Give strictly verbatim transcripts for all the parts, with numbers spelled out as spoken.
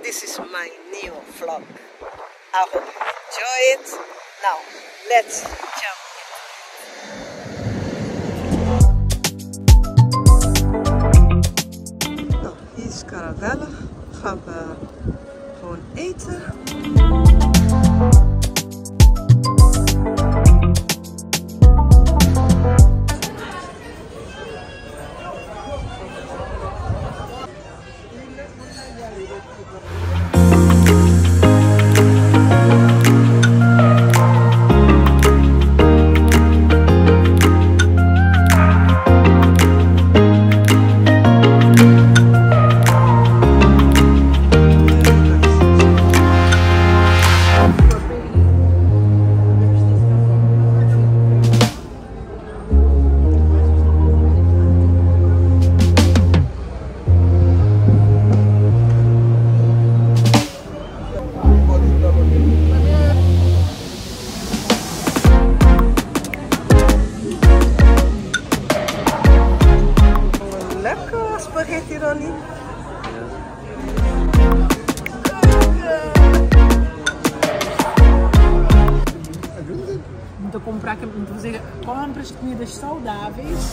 this is my new vlog. I hope you enjoy it. Now, let's jump into it. Nou, hier is Caravelle. Gaan we gewoon eten. Spaghetti Ronnie. Então comprar, então fazer compras de comidas saudáveis.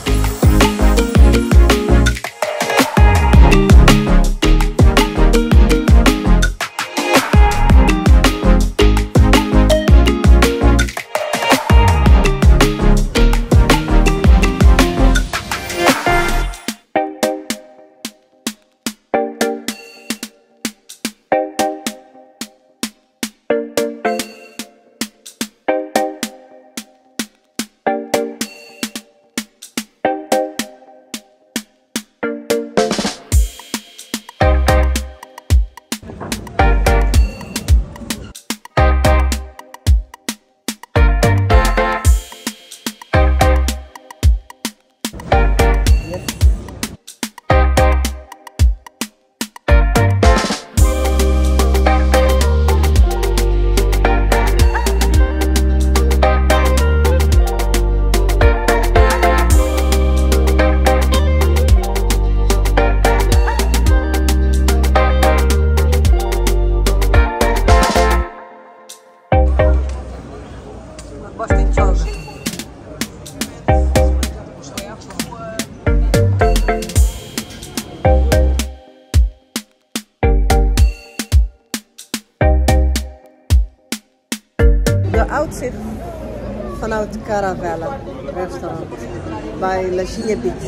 De outfit vanuit Caravelle restaurant bij La Chine Beach.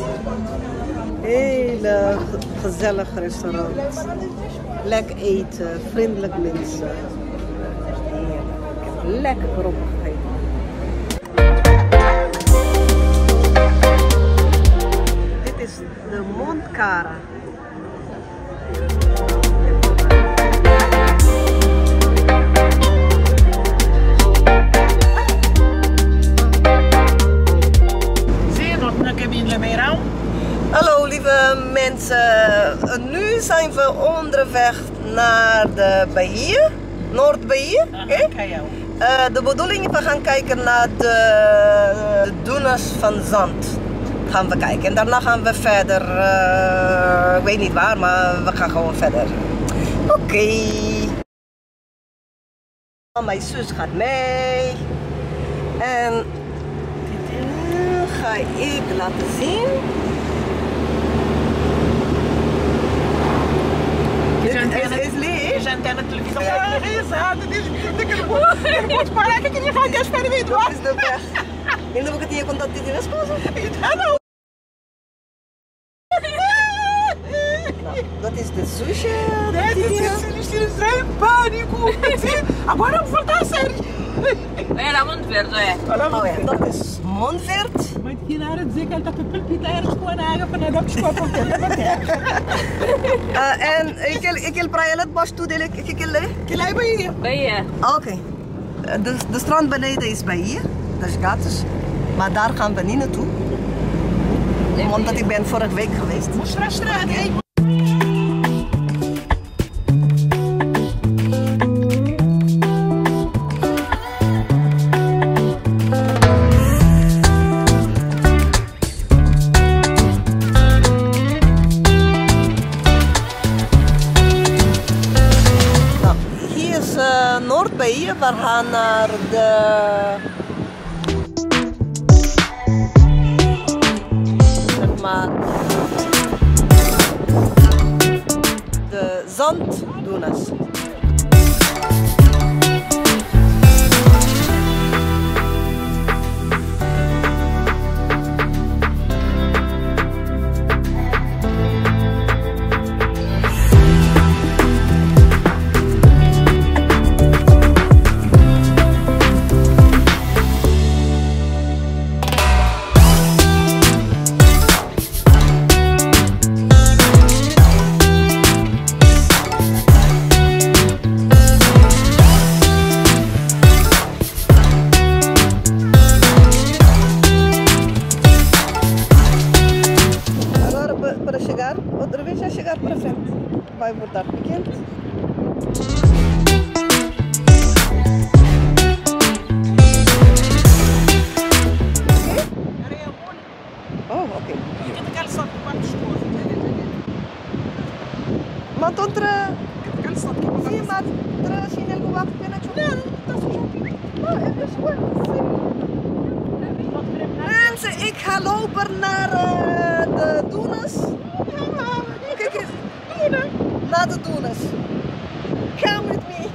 Hele gezellig restaurant. Lekker eten, vriendelijk mensen. Ik heb lekker erop gegeten. Dit is de Montcara. Hallo lieve mensen, nu zijn we onderweg naar de Bahia, Noord-Bahia. Okay? Uh, de bedoeling is we gaan kijken naar de, de dunes van zand. Gaan we kijken en daarna gaan we verder, uh, ik weet niet waar, maar we gaan gewoon verder. Oké. Okay. Mijn zus gaat mee en dit ga ik laten zien. Is antena de televisão. Ja, exato. Ele pode parar que ele vai Deus para mim. Ele não vai ter contato de minha esposa. Não. Dat is de sushi. Eles estão em pânico. Agora eu vou voltar a sério. Era Monte Verde, é? Oh ja, dat is Montverde. Maar het hier naar het zeker dat de pulpita ergens gewoon aangaan van dat schop op En ik wil ik wil praten het bos toe delen. Ik wil le. Que lá é Bahia. Bahia. Oké. De de strand beneden is Bahia. Dat is gratis. Maar daar gaan we niet naartoe. Omdat ik ben vorige week geweest. Mostra straat, hè? Bahia. We gaan naar de... zeg maar... de zanddunes. Outra vez já chegar para frente, vai voltar pequeno. Oh, ok. Maar dan tra... zie maar tra zien heel wat binnen te doen. Dat is goed. Oh, het is goed. Mensen, ik ga lopen naar uh, de dunes. Kijk eens. Naar de dunes. Come with me.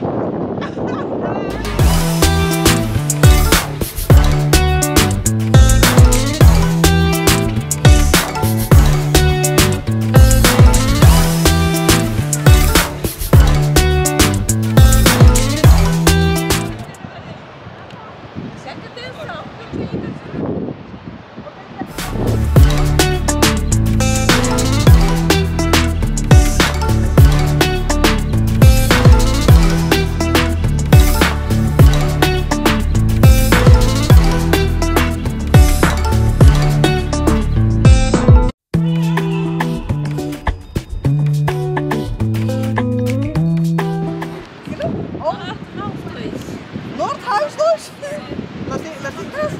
Noordhuis dus? Laat ik terug.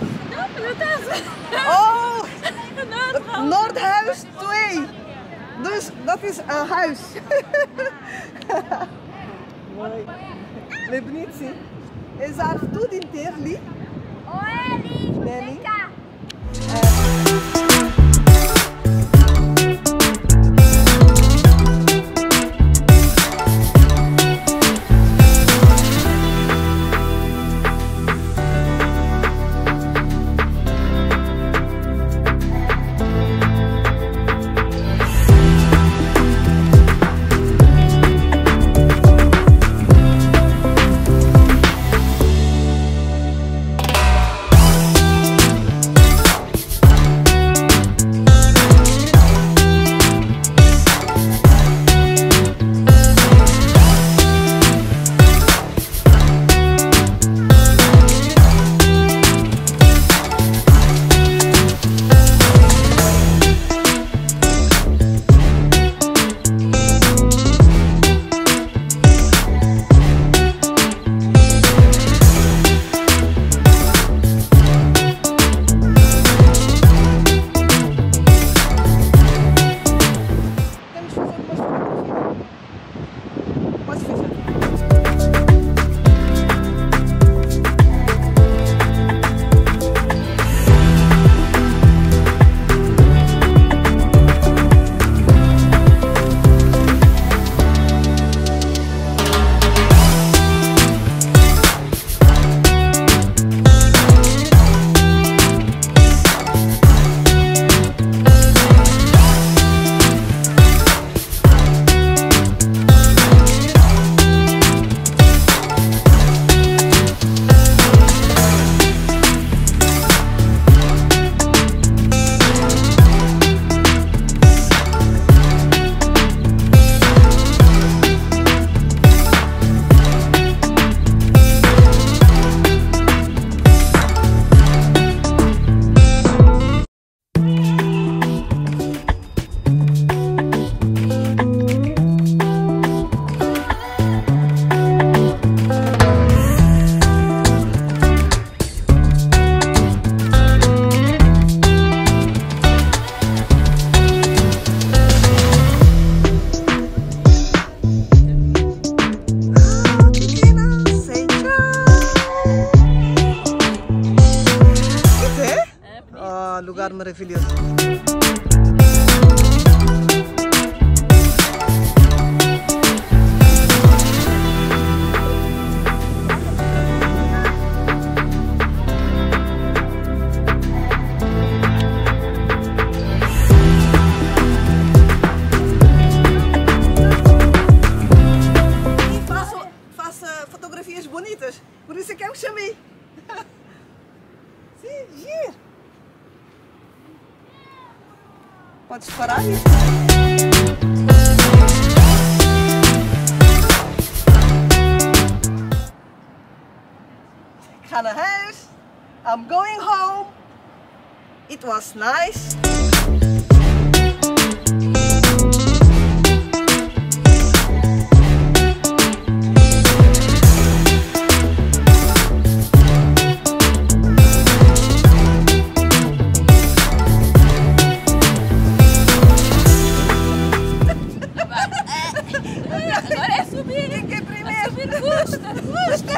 Oh! Noordhuis twee. Dus dat is een huis. Mooi. Le benizi. E daar tudo inteiro ali. Oi, Eli. Vem cá. maravilhoso. Fotografias bonitas, por isso é que eu chamei. Sim, giro. Podes parar? Ik ga naar huis. I'm going home. It was nice. Agora é subir. Quem quer primeiro? Subir custa, custa.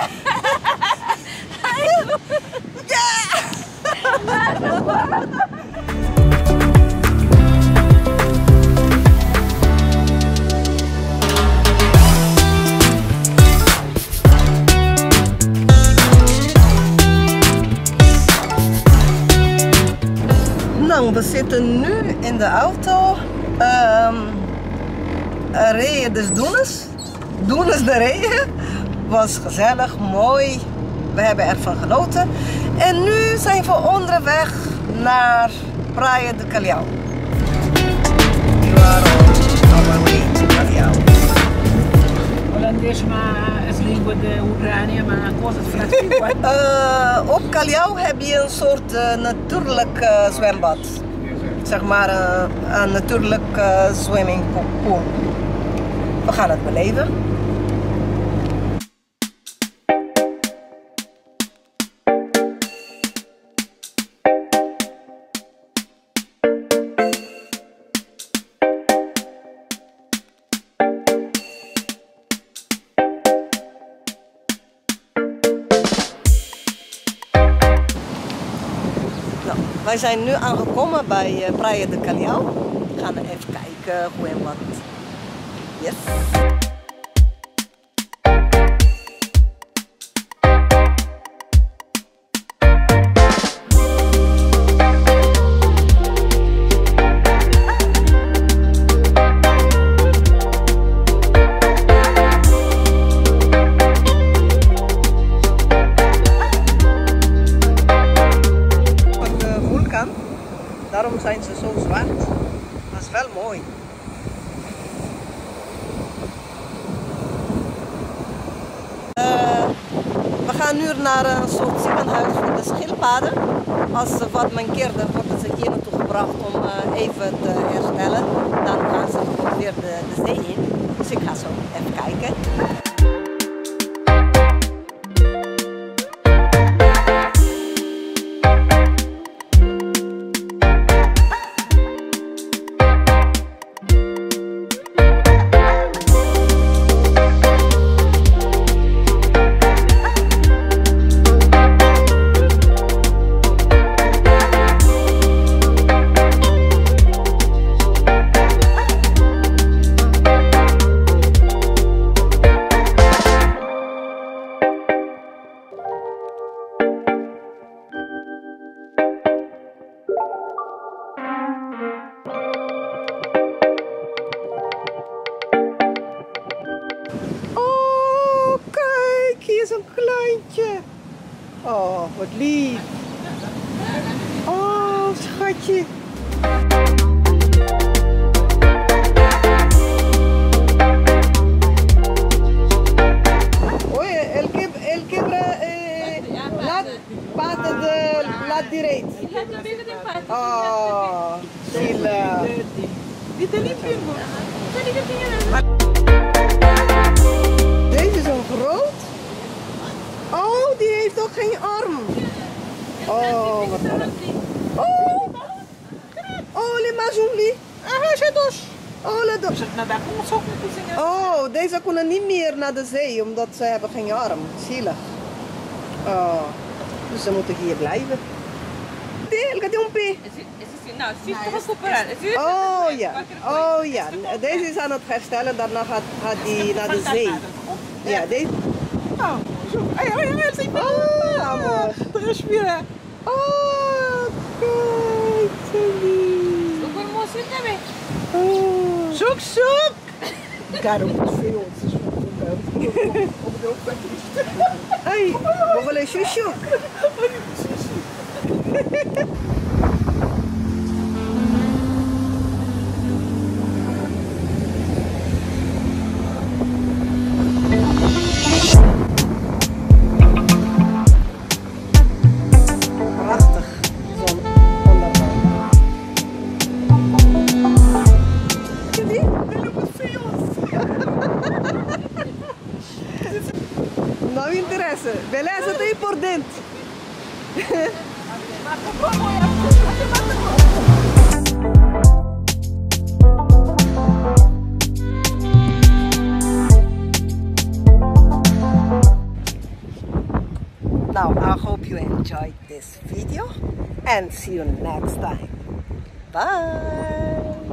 Nou, we zitten nu in de auto. Um, Rijden dus Doenes. Doenes de regen. Was gezellig, mooi. We hebben ervan genoten. En nu zijn we onderweg naar Praia de Calhau. We are on our way to Calhau. Holandês, maar as línguas de Ucrânia, maar coisas francês. uh, Op Calhau heb je een soort uh, natuurlijk uh, zwembad. Zeg maar uh, een natuurlijk uh, swimmingpool. We gaan het beleven. Nou, wij zijn nu aangekomen bij uh, Praia de Calhau. We gaan even kijken hoe en wat. Yes. Een vulkaan, daarom zijn ze zo zwart. Dat is wel mooi. Uh, we gaan nu naar een soort ziekenhuis voor de schildpadden. Als ze wat mankeerden, worden ze hier naartoe gebracht om uh, even te herstellen. Dan gaan ze gewoon weer de, de zee in. Dus ik ga zo even kijken. Een kleintje. Oh, wat lief. Oh, schatje. Oye, el que el quebra eh, laat pata de laat direito. Oh, Sheila. Dit is niet bingo. Deze is een groot. Oh, die heeft ook geen arm. Oh, wat erg. Oh, oh, le mazuli. Ah, já dos. Oh, le dos. Oh, deze kunnen niet meer naar de zee, omdat ze hebben geen arm. Zielig. Oh, dus ze moeten hier blijven. Ele cadê um P? Esse, esse sim, não, esse está recuperado. Esse Oh é ja, qualquer coisa. oh ja. Deze is aan het herstellen, daarna gaat, gaat die naar de zee. Ja, deze. Ah, ai, ai, ai, sem Oh, amor. respirar. Oh, kijk, Celine. Eu vou mostrar também. Oh. Chuk, chuk. Cara, muito feio. Vocês vão cara. Ai, vou falar chuchu. Prachtig, zo'n ondergang. Zie je? Não interessa, beleza tem por dentro. Now I hope you enjoyed this video and see you next time. Bye.